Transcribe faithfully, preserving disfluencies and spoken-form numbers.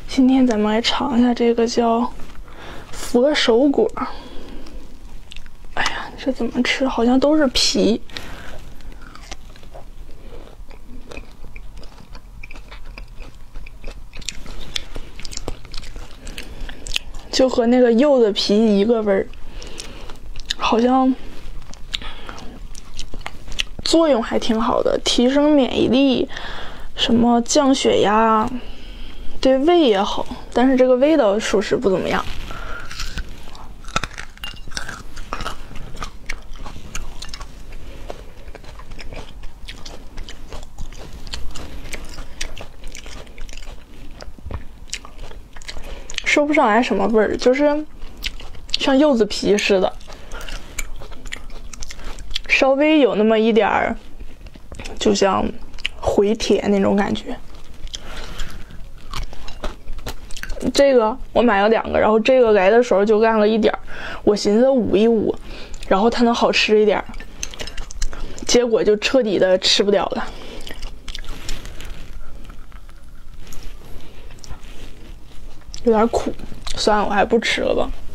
今天咱们来尝一下这个叫佛手果。哎呀，这怎么吃？好像都是皮。就和那个柚子皮一个味儿，好像作用还挺好的，提升免疫力，什么降血压，对胃也好。但是这个味道属实不怎么样。说不上来什么味儿，就是像柚子皮似的，稍微有那么一点儿，就像回帖那种感觉。这个我买了两个，然后这个来的时候就干了一点儿，我寻思捂一捂，然后它能好吃一点，结果就彻底的吃不了了。有点苦，算了，我还不吃了吧。